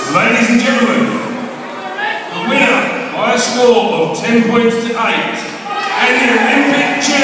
Ladies and gentlemen, the winner by a score of 10 points to 8 and the Olympic champion